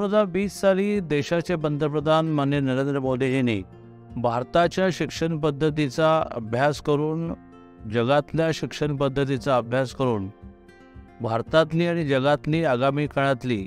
2020 साली देशाचे पंतप्रधान माननीय नरेंद्र मोदीजींनी भारताच्या शिक्षण पद्धतीचा अभ्यास करून, जगातल्या शिक्षण पद्धतीचा अभ्यास करून भारतातली आणि जगातली आगामी काळातली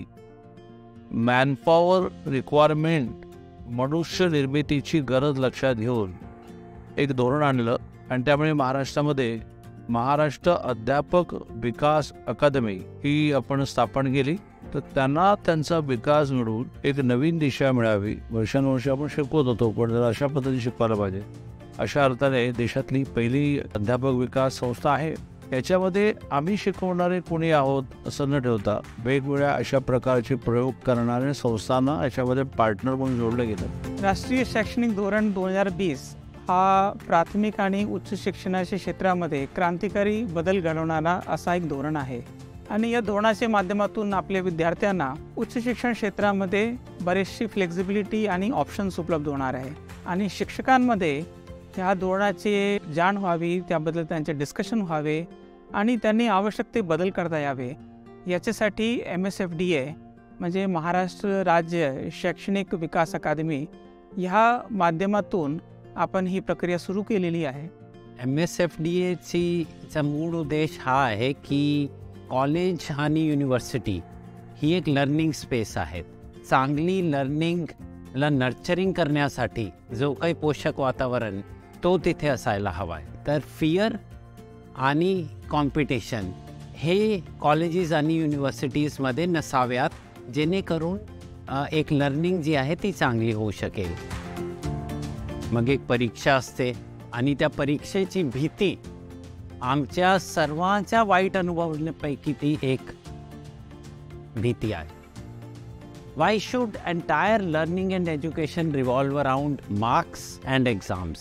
मॅनपॉवर रिक्वायरमेंट, मनुष्य निर्मितीची गरज लक्षात घेऊन एक धोरण आणलं आणि त्यामुळे महाराष्ट्रामध्ये महाराष्ट्र अध्यापक विकास अकादमी ही आपण स्थापन केली. तर त्यांना त्यांचा विकास मिळवून एक नवीन दिशा मिळावी. वर्षानुवर्ष आपण शिकवत होतो, पण जर अशा पद्धतीने शिकवायला पाहिजे. अशा अर्थाने देशातली पहिली अध्यापक विकास संस्था आहे. याच्यामध्ये आम्ही शिकवणारे कोणी आहोत असं न ठेवता वेगवेगळ्या अशा प्रकारचे प्रयोग करणाऱ्या संस्थांना याच्यामध्ये पार्टनर म्हणून जोडलं गेलं. राष्ट्रीय शैक्षणिक धोरण 2020 हा प्राथमिक आणि उच्च शिक्षणाच्या क्षेत्रामध्ये क्रांतिकारी बदल घडवणारा असा एक धोरण आहे. आणि या धोरणाच्या माध्यमातून आपल्या विद्यार्थ्यांना उच्च शिक्षण क्षेत्रामध्ये बरेचशी फ्लेक्झिबिलिटी आणि ऑप्शन्स उपलब्ध होणार आहे. आणि शिक्षकांमध्ये ह्या धोरणाची जाण व्हावी, त्याबद्दल त्यांचे डिस्कशन व्हावे आणि त्यांनी आवश्यक ते बदल करता यावे, याच्यासाठी MSFDA म्हणजे महाराष्ट्र राज्य शैक्षणिक विकास अकादमी ह्या माध्यमातून आपण ही प्रक्रिया सुरू केलेली आहे. MSFDAचा मूळ उद्देश हा आहे की कॉलेज आणि युनिव्हर्सिटी ही एक लर्निंग स्पेस आहे. चांगली लर्निंगला नर्चरिंग करण्यासाठी जो काही पोषक वातावरण तो तिथे असायला हवा आहे. तर फिअर आणि कॉम्पिटिशन हे कॉलेजेस आणि युनिव्हर्सिटीजमध्ये नसाव्यात, जेणेकरून एक लर्निंग जी आहे ती चांगली होऊ शकेल. मग एक परीक्षा असते आणि त्या परीक्षेची भीती आमच्या सर्वांच्या वाईट अनुभवांपैकी ती एक भीती आहे. Why should entire learning and education revolve around marks and exams?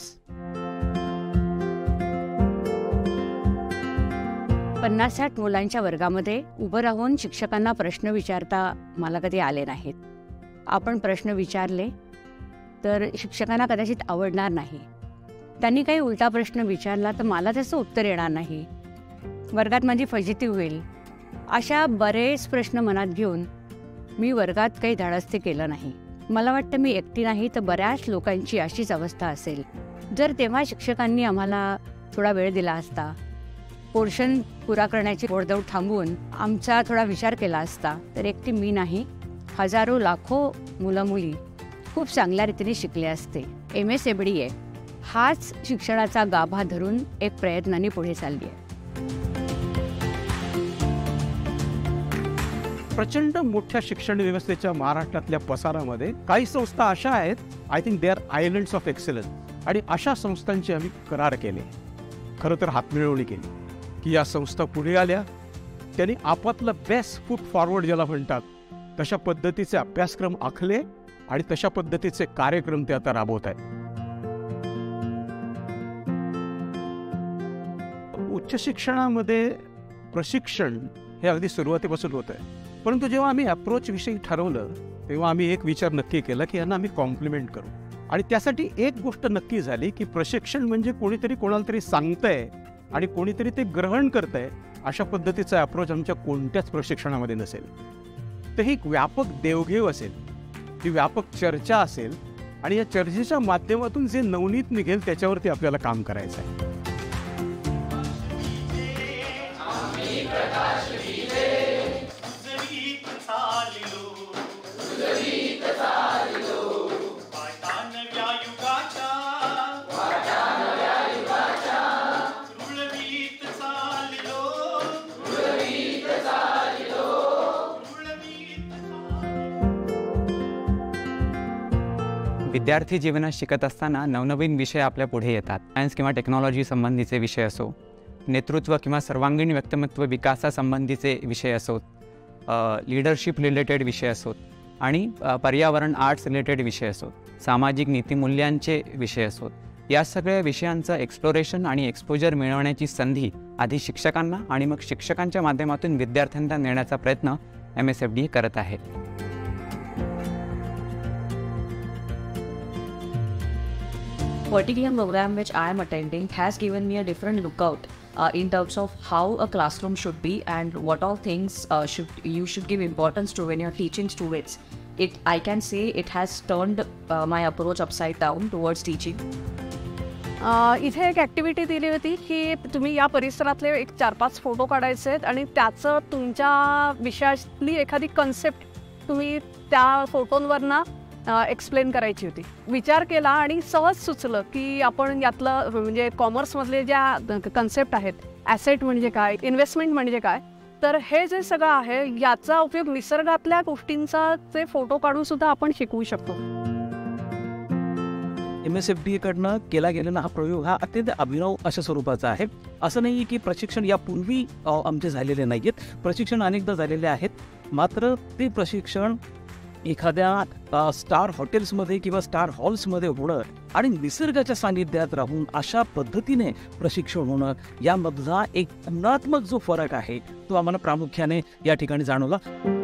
50-60 मुलांच्या वर्गामध्ये उभं राहून शिक्षकांना प्रश्न विचारता मला कधी आले नाहीत. आपण प्रश्न विचारले तर शिक्षकांना कदाचित आवडणार नाही. त्यांनी काही उलटा प्रश्न विचारला तर मला त्याचं उत्तर येणार नाही, वर्गात माझी फजिती होईल. अशा बरेच प्रश्न मनात घेऊन मी वर्गात काही धाडस केलं नाही. मला वाटतं मी एकटी नाही तर बऱ्याच लोकांची अशीच अवस्था असेल. जर तेव्हा शिक्षकांनी आम्हाला थोडा वेळ दिला असता, पोर्शन पुरा करण्याची घोडदौड थांबवून आमचा थोडा विचार केला असता, तर एकटी मी नाही, हजारो लाखो मुलं मुली खूप चांगल्या रीतीने शिकले असते. MSFDA हाच शिक्षणाचा गाभा धरून एक प्रयत्नाने पुढे चालली आहे. प्रचंड मोठ्या शिक्षण व्यवस्थेच्या महाराष्ट्रातल्या पसारामध्ये काही संस्था अशा आहेत, I think they are islands of excellence. आणि अशा संस्थांचे आम्ही करार केले, खरं तर हातमिळवणी केली की या संस्था पुढे आल्या, त्यांनी आपापलं बेस्ट फूट फॉरवर्ड ज्याला म्हणतात तशा पद्धतीचे अभ्यासक्रम आखले आणि तशा पद्धतीचे कार्यक्रम ते आता राबवत आहेत. उच्च शिक्षणामध्ये प्रशिक्षण हे अगदी सुरुवातीपासून होत आहे. परंतु जेव्हा आम्ही अप्रोच विषयी ठरवलं तेव्हा आम्ही एक विचार नक्की केला की यांना आम्ही कॉम्प्लिमेंट करू. आणि त्यासाठी एक गोष्ट नक्की झाली की प्रशिक्षण म्हणजे कोणीतरी कोणाला तरी सांगतंय आणि कोणीतरी ते ग्रहण करतंय अशा पद्धतीचा अप्रोच आमच्या कोणत्याच प्रशिक्षणामध्ये नसेल. तर ही एक व्यापक देवघेव असेल, ही व्यापक चर्चा असेल आणि या चर्चेच्या माध्यमातून जे नवनीत निघेल त्याच्यावरती आपल्याला काम करायचं आहे. विद्यार्थी जीवनात शिकत असताना नवनवीन विषय आपल्या पुढे येतात. सायन्स किंवा टेक्नॉलॉजी संबंधीचे विषय असो, नेतृत्व किंवा सर्वांगीण व्यक्तिमत्व विकासासंबंधीचे विषय असोत, लीडरशिप रिलेटेड विषय असोत आणि पर्यावरण आर्ट्स रिलेटेड विषय असोत, सामाजिक नीतिमूल्यांचे विषय असोत, या सगळ्या विषयांचं एक्सप्लोरेशन आणि एक्सपोजर मिळवण्याची संधी आधी शिक्षकांना आणि मग शिक्षकांच्या माध्यमातून विद्यार्थ्यांना नेण्याचा प्रयत्न MSFDA करत आहे. Particular program which I am attending has given me a different lookout in terms of how a classroom should be and what all things you should give importance to when you're teaching students. I can say it has turned my approach upside down towards teaching. इथे एक activity दिली होती की तुम्ही या परिसरातले एक 4-5 photo काढायचे आहेत आणि त्याचं तुमच्या विषयातली एखादी कन्सेप्ट तुम्ही त्या फोटोंवरनं एक्सप्लेन करायची होती. विचार केला आणि सहज सुचलं की आपण यातलं म्हणजे कॉमर्समधले ज्या कन्सेप्ट आहेत, ॲसेट म्हणजे काय, इन्व्हेस्टमेंट म्हणजे काय, तर हे जे सगळं आहे याचा उपयोग निसर्गातल्या गोष्टींचा ते फोटो काढून सुद्धा आपण शिकवू शकतो. MSFDA कडनं केला गेलेला हा प्रयोग हा अत्यंत अभिनव अशा स्वरूपाचा आहे. असं नाही की प्रशिक्षण यापूर्वी आमचे झालेले नाही आहेत, प्रशिक्षण अनेकदा झालेले आहेत. मात्र ते प्रशिक्षण एखाद्या स्टार हॉटेल्समध्ये किंवा स्टार हॉल्समध्ये होणं आणि निसर्गाच्या सानिध्यात राहून अशा पद्धतीने प्रशिक्षण होणं यामधला एक गुणात्मक जो फरक आहे तो आम्हाला प्रामुख्याने या ठिकाणी जाणवला.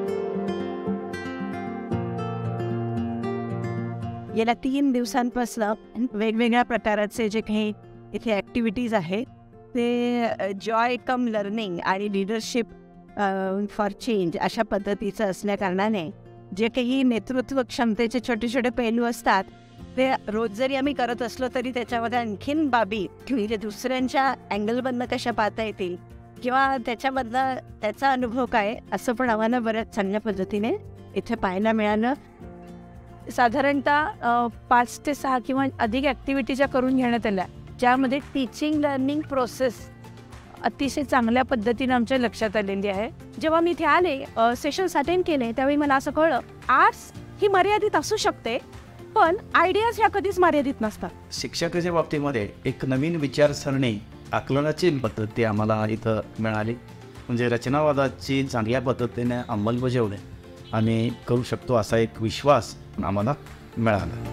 गेल्या 3 दिवसांपासून वेगवेगळ्या प्रकाराचे जे काही इथे ॲक्टिव्हिटीज आहेत ते जॉय कम लर्निंग आणि लिडरशिप फॉर चेंज अशा पद्धतीचं असल्याकारणाने जे काही नेतृत्व क्षमतेचे छोटे छोटे पैलू असतात ते रोज जरी आम्ही करत असलो तरी त्याच्यामध्ये आणखीन बाबी म्हणजे दुसऱ्यांच्या अँगलमधनं कशा पाहता येतील किंवा त्याच्यामधला त्याचा अनुभव काय असं पण आम्हाला बऱ्याच चांगल्या पद्धतीने इथे पाहायला मिळालं. साधारणतः 5 ते 6 किंवा अधिक ॲक्टिव्हिटी ज्या करून घेण्यात आल्या ज्यामध्ये टीचिंग लर्निंग प्रोसेस अतिशय चांगल्या पद्धतीने आमच्या लक्षात आलेली आहे. जेव्हा मी इथे आले सेशन्स अटेंड केले त्यावेळी मला असं कळलं आर्ट्स ही मर्यादित असू शकते पण आयडियाज ह्या कधीच मर्यादित नसतात. शिक्षकाच्या बाबतीमध्ये एक नवीन विचारसरणी आकलनाची पद्धती आम्हाला इथं मिळाली. म्हणजे रचनावादाची चांगल्या पद्धतीने अंमलबजावणी आणि करू शकतो असा एक विश्वास आम्हाला मिळाला.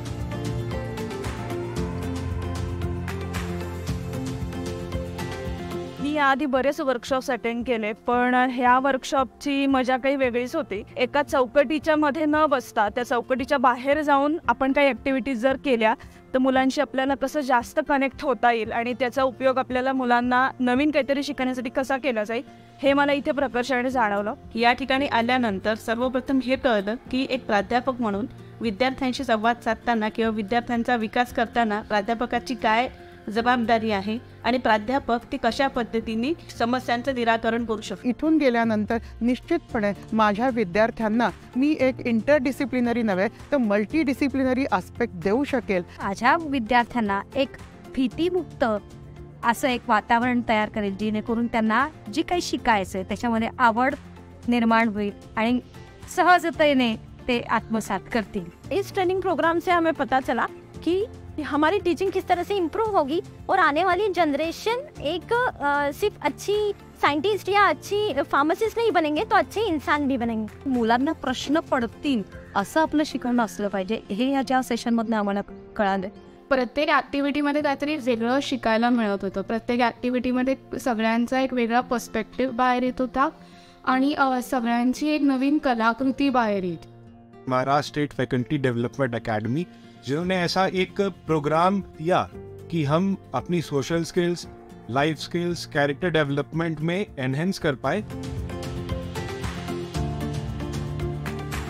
मी याआधी बरेच वर्कशॉप्स अटेंड केले पण ह्या वर्कशॉपची मजा काही वेगळीच होती. एका चौकटीच्या मध्ये न बसता त्या चौकटीच्या बाहेर जाऊन आपण काही ॲक्टिव्हिटीज जर केल्या तर मुलांशी आपल्याला कसं जास्त कनेक्ट होता येईल आणि त्याचा उपयोग आपल्याला मुलांना नवीन काहीतरी शिकण्यासाठी कसा केला जाईल हे मला इथे प्रकर्षाने जाणवलं. या ठिकाणी आल्यानंतर सर्वप्रथम हे कळलं की एक प्राध्यापक म्हणून विद्यार्थ्यांशी संवाद साधताना किंवा विद्यार्थ्यांचा विकास करताना प्राध्यापकाची काय जबाबदारी आहे आणि प्राध्यापक ते कशा पद्धतीने समस्यांचं निराकरण करू शकतो. इथून गेल्यानंतर निश्चितपणे माझ्या विद्यार्थ्यांना मी एक इंटरडिसिप्लिनरी नव्हे तर मल्टीडिसिप्लिनरी आस्पेक्ट देऊ शकेल. माझ्या विद्यार्थ्यांना एक भीतीमुक्त असं एक वातावरण तयार करेल जेणेकरून त्यांना जे काही शिकायचं आहे त्याच्यामध्ये आवड निर्माण होईल आणि सहजतेने ते आत्मसात करतील. इस ट्रेनिंग प्रोग्राम से हमें पता चला कि हमारी टीचिंग किस तरह से इम्प्रूव होगी और आने वाली जनरेशन एक सिर्फ अच्छी साइंटिस्ट या अच्छी फार्मासिस्ट नहीं बनेंगे तो अच्छे इंसान भी बनेंगे. मुलांना प्रश्न पडतील असं आपलं शिकवणं असलं पाहिजे हे या ज्या सेशनमधनं आम्हाला कळालं. प्रत्येक ॲक्टिव्हिटीमध्ये काहीतरी वेगळं शिकायला मिळत होतं. प्रत्येक ॲक्टिव्हिटीमध्ये सगळ्यांचा एक वेगळा पर्स्पेक्टिव्ह बाहेर येत होता आणि सगळ्यांची एक नवीन कलाकृती बाहेर येत. Maharashtra state faculty development academy जिन्होंने ऐसा एक प्रोग्राम दिया कि हम अपनी social skills, life skills, character development में एनहेंस कर पाए.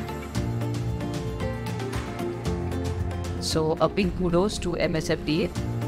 So a big kudos to MSFDA.